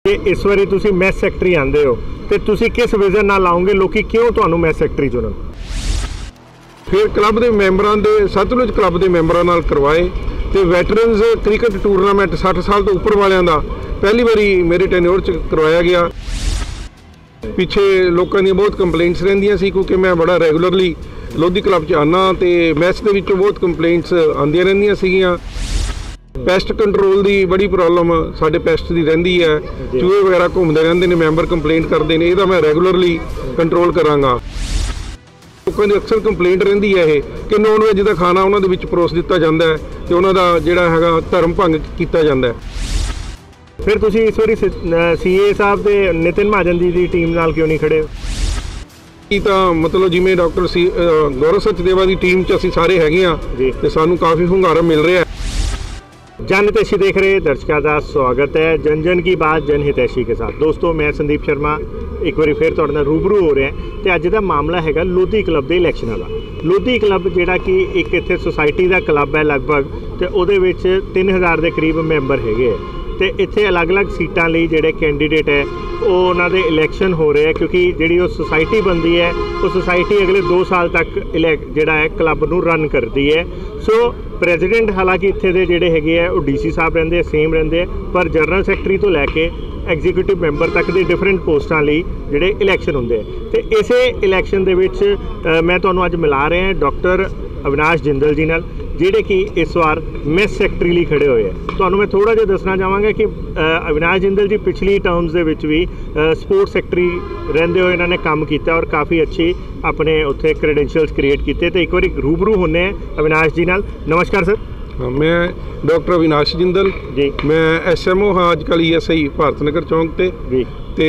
इस बारी तुसी मैस सैकटरी आंदे हो ते तुसी किस विजन नाल आओगे, लोकी क्यों तुहानू मैस सैकटरी चुनन? फिर क्लब के मैंबरां दे सतलुज क्लब के मैंबरां नाल करवाए ते वैटरन्स क्रिकेट टूरनामेंट 60 साल तो उपर वालियां दा पहली बारी मेरे टेन्योर च करवाया गया। पिछे लोगों दी बहुत कंप्लेंट्स रहिंदियां सी क्योंकि मैं बड़ा रेगुलरली लोधी क्लब च आना ते मैच दे विचों बहुत कंप्लेंट्स आंदियां रहिंदियां सीगियां। पैस्ट कंट्रोल की बड़ी प्रॉब्लम साढ़े पैस्ट की रहिंदी है, चूहे वगैरह घूमते रहंदे ने, मैंबर कंप्लेंट करते हैं, यदा मैं रेगुलरली कंट्रोल करांगा। लोगों की अक्सर कंप्लेंट रहिंदी है कि नॉन वैज का खाना उन्होंने विच परोस दिता जाता है ते उन्हां दा जिहड़ा हैगा धर्म भंग किया जाता है। फिर तुसी इस बारी सीए साहब ते नितिन महाजन जी की टीम नाल क्यों नहीं खड़े? मतलब जिवें डॉक्टर गौरव सचदेवा की टीम च असीं सारे हैगे आ ते सानूं काफ़ी हुंगारा मिल रहा है। जन हितैषी देख रहे दर्शकों का स्वागत है जन जन की बात जन हितैषी के साथ। दोस्तों मैं संदीप शर्मा एक बार फिर तुहाडे नाल रूबरू हो रहा है तो अज का मामला है लोधी क्लब के इलैक्शनां का। लोधी क्लब जिहड़ा कि एक इत्थे सोसाइटी का क्लब है लगभग, तो उहदे विच 3000 के करीब मैंबर हैगे तो इत्थे अलग अलग सीटां लई जिहड़े कैंडीडेट है उन्हां दे इलैक्शन हो रहे हैं, क्योंकि जिहड़ी वो सोसाइटी बनती है वो सोसाइटी अगले 2 साल तक जिहड़ा है क्लब नूं रन करती है। सो प्रेजिडेंट हालांकि इत्थे दे जिहड़े हैगे है वो डीसी साहब रहिंदे सेम रहिंदे, पर जनरल सैकटरी तो लैके एग्जीक्यूटिव मैंबर तक दे डिफरेंट पोस्टां लई जिहड़े इलैक्शन हुंदे ते इसे इलैक्शन दे विच मैं तुहानूं अज मिला रहे हैं डॉक्टर अविनाश जिंदल जी नाल, जिहड़े कि इस बार मैस सैकटरी लिए खड़े हुए हैं। तुहानूं मैं थोड़ा जिहा दसना चाहांगा कि अविनाश जिंदल जी पिछली टर्म्स दे विच भी स्पोर्ट्स सैकटरी रहिंदे होए इन्होंने काम किया और काफ़ी अच्छी अपने उत्थे क्रेडेंशियल्स क्रिएट किए। तो एक बार रूबरू होने अविनाश जी नाल। नमस्कार सर। मैं डॉक्टर अविनाश जिंदल जी, मैं SMO हाँ अजकल ESI भारत नगर चौंक ते जी ते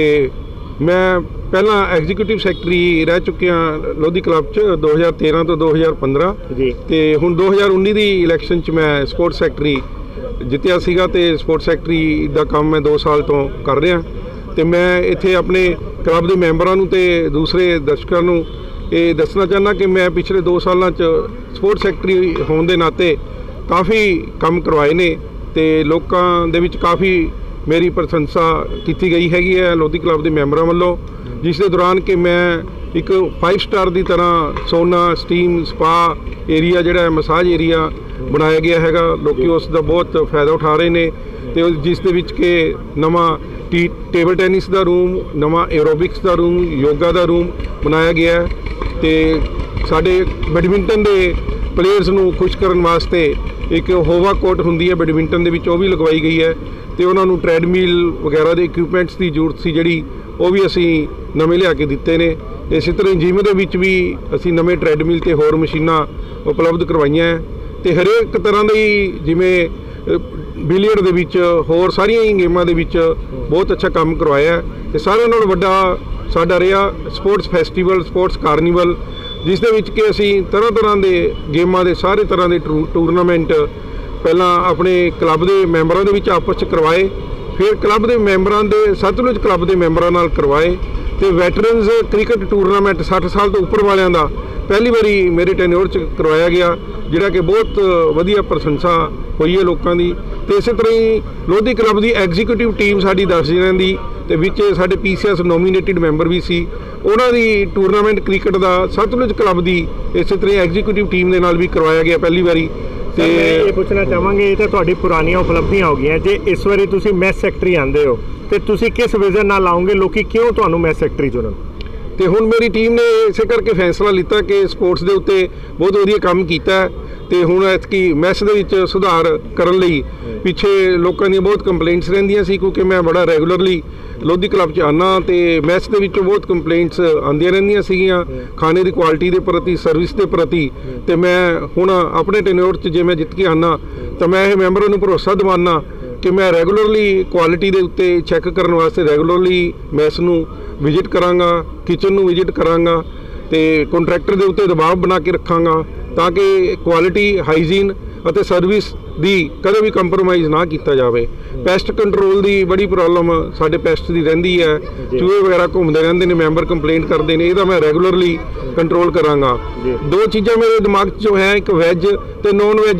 मैं पहला एग्जीक्यूटिव सैकटरी रह चुके हाँ लोधी क्लब च 2013 तो 2015 जी ते हुण 2019 की इलैक्शन च मैं स्पोर्ट्स सैकटरी जितया सीगा ते स्पोर्ट्स सैकटरी दा काम मैं 2 साल तो कर रहा ते मैं इत्थे अपने क्लब के मैंबरां नूं ते दूसरे दर्शकों नूं ये दसना चाहना कि मैं पिछले 2 सालों च स्पोर्ट्स सैकटरी होने के नाते काफ़ी काम करवाए ने ते लोकां दे विच काफ़ी मेरी प्रशंसा की गई हैगी है लोधी क्लब के मैंबरां वल्लों, जिस दे दौरान कि मैं एक 5 स्टार की तरह सोना स्टीम स्पा एरिया जिहड़ा है मसाज एरिया बनाया गया हैगा। लोग उसका बहुत फायदा उठा रहे हैं तो जिस दे विच के नवा टेबल टैनिस का रूम, नवा एरोबिक्स का रूम, योगा का रूम बनाया गया है तो साडे बैडमिंटन के प्लेयर्स नूं खुश करने वास्ते एक होवा कोर्ट हुंदी है बैडमिंटन दे विच, वो भी लगवाई गई है तो उन्होंने ट्रैडमिल वगैरह के इक्विपमेंट्स की जरूरत सी जिहड़ी वो भी असी नवे लिया के दिते ने। इस तरह जिम दे विच भी असी नवे ट्रैडमिल ते होर मशीनां उपलब्ध करवाइयां ते हरेक तरह की जिमें बिलियर्ड दे विच होर सारियां ही गेमां दे विच बहुत अच्छा काम करवाया है। ते सारियां नालों वड्डा साडा रहा स्पोर्ट्स फैसटीवल स्पोर्ट्स कार्निवल, जिस दे विच कि असी तरह तरह के गेमां दे सारे तरह के टूरनामेंट पहला अपने क्लब के मैंबरों के विच आपस च करवाए, फिर क्लब के मैंबरां दे सतलुज क्लब के मैंबरां नाल करवाए तो वैटरन्स क्रिकेट टूरनामेंट 60 साल तो उपर वालियां दा पहली बारी मेरे टेन्योर च करवाया गया, जिहड़ा कि बहुत वधिया प्रशंसा हुई है लोगों की। तो इस तरह ही लोधी क्लब की एग्जीक्यूटिव टीम साडी 10 जणिਆਂ ਦੀ ਤੇ ਵਿੱਚ ਸਾਡੇ PCS नोमीनेटिड मैंबर भी सी, ਉਹਨਾਂ ਦੀ टूरनामेंट क्रिकेट का सतलुज क्लब की इस तरह एग्जीक्यूटिव टीम के नाल भी करवाया गया पहली बारी। तो मैं ये पूछना चाहांगे ये तो तुहाडी पुरानियां उपलब्धियां हो गई जे इस बारी तुसी मैस सैकटरी आंदे हो तो तुसी किस विजन नाल आओगे, लोकी क्यों तुहानू मैस सैकटरी चुनन? तो हुण मेरी टीम ने इसे करके फैसला लिता कि स्पोर्ट्स के उत्ते बहुत वधिया काम किया तो हुण ऐतकी मैस दे विच सुधार करन लई पिछे लोगों दी बहुत कंप्लेंट्स रहिंदियां सी क्योंकि मैं बड़ा रेगुलरली लोधी क्लब च आना तो मैस दे विचों बहुत कंप्लेंट्स आंदियां रहिंदियां सीगियां खाने की क्वालिटी के प्रति सर्विस के प्रति। तो मैं हुण अपने टेन्योर च जे मैं जित के आना तो मैं मैंबरों नूं भरोसा दिवाना कि मैं रेगुलरली क्वालिटी के उत्ते चैक करने वास्ते रेगुलरली मैस नूं विजिट करांगा, किचन नूं विजिट करांगा तो कंट्रैक्टर के उत्ते दबाव बना के रखांगा ताकि क्वालिटी हाइजीन और सर्विस की कदे भी कंप्रोमाइज़ ना किया जाए। पैस्ट कंट्रोल की बड़ी प्रॉब्लम साढ़े पैस्ट की रहिंदी है, चूहे वगैरह घूमते रहंदे ने, मैंबर कंप्लेंट करते हैं, यदा मैं रेगुलरली कंट्रोल करांगा। 2 चीज़ां मेरे दिमाग जो है एक वैज तो नॉन वैज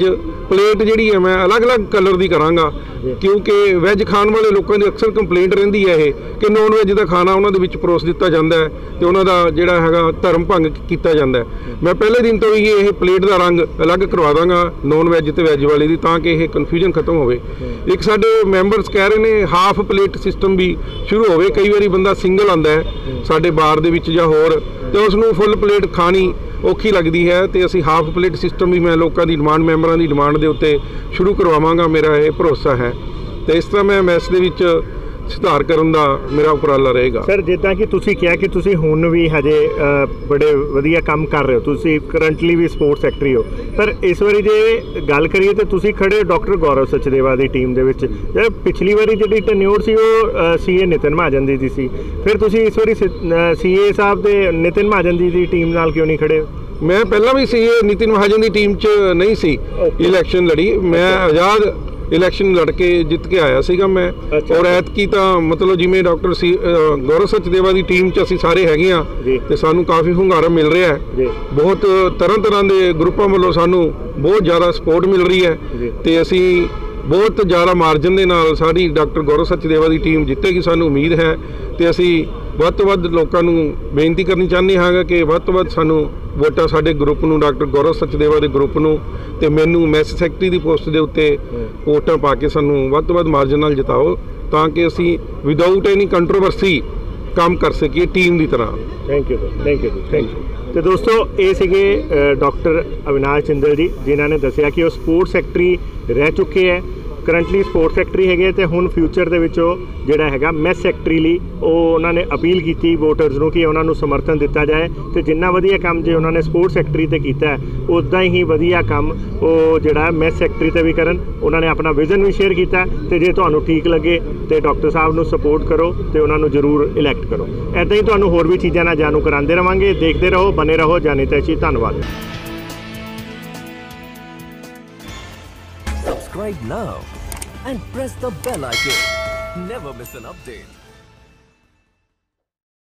ਪਲੇਟ ਜਿਹੜੀ ਹੈ ਮੈਂ ਅਲੱਗ-ਅਲੱਗ ਕਲਰ ਦੀ ਕਰਾਂਗਾ, ਕਿਉਂਕਿ ਵੈਜ ਖਾਣ ਵਾਲੇ ਲੋਕਾਂ ਦੀ ਅਕਸਰ ਕੰਪਲੇਂਟ ਰਹਿੰਦੀ ਹੈ ਇਹ ਕਿ ਨੌਨ ਵੈਜ ਦਾ ਖਾਣਾ ਉਹਨਾਂ ਦੇ ਵਿੱਚ ਪਰੋਸ ਦਿੱਤਾ ਜਾਂਦਾ ਹੈ ਤੇ ਉਹਨਾਂ ਦਾ ਜਿਹੜਾ ਹੈਗਾ ਧਰਮ ਭੰਗ ਕੀਤਾ ਜਾਂਦਾ ਹੈ। ਮੈਂ ਪਹਿਲੇ ਦਿਨ ਤੋਂ ਹੀ ਇਹ ਪਲੇਟ ਦਾ ਰੰਗ ਅਲੱਗ ਕਰਵਾ ਦਾਂਗਾ ਨੌਨ ਵੈਜ ਤੇ ਵੈਜ ਵਾਲੀ ਦੀ, ਤਾਂ ਕਿ ਇਹ ਕਨਫਿਊਜ਼ਨ ਖਤਮ ਹੋਵੇ। ਇੱਕ ਸਾਡੇ ਮੈਂਬਰਸ ਕਹਿ ਰਹੇ ਨੇ ਹਾਫ ਪਲੇਟ ਸਿਸਟਮ ਵੀ ਸ਼ੁਰੂ ਹੋਵੇ। ਕਈ ਵਾਰੀ ਬੰਦਾ ਸਿੰਗਲ ਆਉਂਦਾ ਹੈ ਸਾਡੇ ਬਾਰ ਦੇ ਵਿੱਚ ਜਾਂ ਹੋਰ, ਤੇ ਉਸ ਨੂੰ ਫੁੱਲ ਪਲੇਟ ਖਾਣੀ ਔਖੀ ਲੱਗਦੀ ਹੈ, ਤੇ ਅਸੀਂ ਹਾਫ ਪਲੇਟ ਸਿਸਟਮ ਵੀ ਮੈਂ ਲੋਕਾਂ ਦੀ ਡਿਮਾਂਡ, ਮੈਂਬਰਾਂ ਦੀ ਡਿਮਾਂਡ ਦੇ ਉੱਤੇ ਸ਼ੁਰੂ ਕਰਵਾਵਾਂਗਾ, ਮੇਰਾ ਇਹ ਭਰੋਸਾ ਹੈ। ਤੇ ਇਸ ਤਰ੍ਹਾਂ ਮੈਂ ਮੈਸ ਦੇ ਵਿੱਚ ਸੁਧਾਰ ਕਰਨ ਦਾ ਮੇਰਾ ਉਪਰਾਲਾ ਰਹੇਗਾ। ਸਰ, ਜਿੱਦਾਂ ਕਿ ਤੁਸੀਂ ਕਿਹਾ ਕਿ ਤੁਸੀਂ ਹੁਣ ਵੀ ਹਜੇ ਬੜੇ ਵਧੀਆ ਕੰਮ ਕਰ ਰਹੇ ਹੋ, ਤੁਸੀਂ ਕਰੰਟਲੀ ਵੀ ਸਪੋਰਟਸ ਸੈਕਟਰੀ ਹੋ, ਪਰ ਇਸ ਵਾਰੀ ਜੇ ਗੱਲ ਕਰੀਏ ਤਾਂ ਤੁਸੀਂ ਖੜੇ ਡਾਕਟਰ ਗੌਰਵ ਸਚਦੇਵਾ ਦੀ ਟੀਮ ਦੇ ਵਿੱਚ। ਪਿਛਲੀ ਵਾਰੀ ਜਿਹੜੀ ਟੈਨਿਓਰ ਸੀ ਉਹ ਸੀਏ ਨਿਤਿਨ ਮਹਾਜਨ ਦੀ ਸੀ, ਫਿਰ ਤੁਸੀਂ ਇਸ ਵਾਰੀ ਸੀਏ ਸਾਹਿਬ ਦੇ ਨਿਤਿਨ ਮਹਾਜਨ ਦੀ ਟੀਮ ਨਾਲ ਕਿਉਂ ਨਹੀਂ ਖੜੇ? ਮੈਂ ਪਹਿਲਾਂ ਵੀ ਸੀਏ ਨਿਤਿਨ ਮਹਾਜਨ ਦੀ ਟੀਮ 'ਚ ਨਹੀਂ ਸੀ ਇਲੈਕਸ਼ਨ ਲੜੀ, ਮੈਂ ਆਜ਼ਾਦ ਇਲੈਕਸ਼ਨ ਲੜ ਕੇ ਜਿੱਤ ਕੇ ਆਇਆ ਸੀਗਾ ਮੈਂ। ਔਰ ਐਤਕੀ ਤਾਂ ਮਤਲਬ ਜਿਵੇਂ ਡਾਕਟਰ ਗੌਰਵ ਸਚਦੇਵਾ ਦੀ ਟੀਮ 'ਚ ਅਸੀਂ ਸਾਰੇ ਹੈਗੇ ਆ ਤੇ ਸਾਨੂੰ ਕਾਫੀ ਹੁੰਗਾਰਾ ਮਿਲ ਰਿਹਾ ਹੈ। ਬਹੁਤ ਤਰ੍ਹਾਂ ਦੇ ਗਰੁੱਪਾਂ ਵੱਲੋਂ ਸਾਨੂੰ ਬਹੁਤ ਜ਼ਿਆਦਾ ਸਪੋਰਟ ਮਿਲ ਰਹੀ ਹੈ ਤੇ ਅਸੀਂ ਬਹੁਤ ਜ਼ਿਆਦਾ ਮਾਰਜਨ ਦੇ ਨਾਲ ਸਾਡੀ ਡਾਕਟਰ ਗੌਰਵ ਸਚਦੇਵਾ ਦੀ ਟੀਮ ਜਿੱਤੇਗੀ, ਸਾਨੂੰ ਉਮੀਦ ਹੈ। ਤੇ ਅਸੀਂ ਵੱਧ ਤੋਂ ਵੱਧ ਲੋਕਾਂ ਨੂੰ ਬੇਨਤੀ ਕਰਨੀ ਚਾਹੁੰਦੇ ਹਾਂ ਕਿ ਵੱਧ ਤੋਂ ਵੱਧ ਸਾਨੂੰ ਵੋਟਾਂ ਸਾਡੇ ਗਰੁੱਪ ਨੂੰ, ਡਾਕਟਰ ਗੌਰਵ ਸਚਦੇਵਾ ਦੇ ਗਰੁੱਪ ਨੂੰ ਤੇ ਮੈਨੂੰ ਮੈਸ ਸੈਕਟਰੀ ਦੀ ਪੋਸਟ ਦੇ ਉੱਤੇ ਵੋਟਾਂ ਪਾ ਕੇ ਸਾਨੂੰ ਵੱਧ ਤੋਂ ਵੱਧ ਮਾਰਜਨ ਨਾਲ ਜਿਤਾਓ, ਤਾਂ ਕਿ ਅਸੀਂ ਵਿਦਆਊਟ ਐਨੀ ਕੰਟਰੋਵਰਸੀ ਕੰਮ ਕਰ ਸਕੀਏ ਟੀਮ ਦੀ ਤਰ੍ਹਾਂ। Thank you sir, thank you. ਤੇ ਦੋਸਤੋ, ਇਹ ਸੀਗੇ ਡਾਕਟਰ ਅਵਿਨਾਸ਼ ਜਿੰਦਲ ਜੀ, ਜਿਨ੍ਹਾਂ ਨੇ ਦੱਸਿਆ ਕਿ ਉਹ ਸਪੋਰਟਸ ਸੈਕਟਰੀ ਰਹਿ ਚੁੱਕੇ ਹੈ, ਕਰੰਟਲੀ ਸਪੋਰਟਸ ਸੈਕਟਰੀ ਹੈਗੇ, ਤੇ ਹੁਣ ਫਿਊਚਰ ਦੇ ਵਿੱਚ ਉਹ ਜਿਹੜਾ ਹੈਗਾ ਮੈਸ ਸੈਕਟਰੀ ਲਈ ਉਹ ਉਹਨਾਂ ਨੇ ਅਪੀਲ ਕੀਤੀ ਵੋਟਰਸ ਨੂੰ ਕਿ ਉਹਨਾਂ ਨੂੰ ਸਮਰਥਨ ਦਿੱਤਾ ਜਾਏ, ਤੇ ਜਿੰਨਾ ਵਧੀਆ ਕੰਮ ਜੇ ਉਹਨਾਂ ਨੇ ਸਪੋਰਟਸ ਸੈਕਟਰੀ ਤੇ ਕੀਤਾ ਹੈ ਉੱਦਾਂ ਹੀ ਵਧੀਆ ਕੰਮ ਉਹ ਜਿਹੜਾ ਮੈਸ ਸੈਕਟਰੀ ਤੇ ਵੀ ਕਰਨ। ਉਹਨਾਂ ਨੇ ਆਪਣਾ ਵਿਜ਼ਨ ਵੀ ਸ਼ੇਅਰ ਕੀਤਾ, ਤੇ ਜੇ ਤੁਹਾਨੂੰ ਠੀਕ ਲੱਗੇ ਤੇ ਡਾਕਟਰ ਸਾਹਿਬ ਨੂੰ ਸਪੋਰਟ ਕਰੋ ਤੇ ਉਹਨਾਂ ਨੂੰ ਜ਼ਰੂਰ ਇਲੈਕਟ ਕਰੋ। ਇੱਦਾਂ ਹੀ ਤੁਹਾਨੂੰ ਹੋਰ ਵੀ ਚੀਜ਼ਾਂ ਨਾਲ ਜਾਣੂ ਕਰਾਉਂਦੇ ਰਵਾਂਗੇ। ਦੇਖਦੇ ਰਹੋ, ਬਨੇ ਰਹੋ ਜਾਣੇ ਤੈਸ਼ੀ। ਧੰਨਵਾਦ। Subscribe now and press the bell icon. Never miss an update.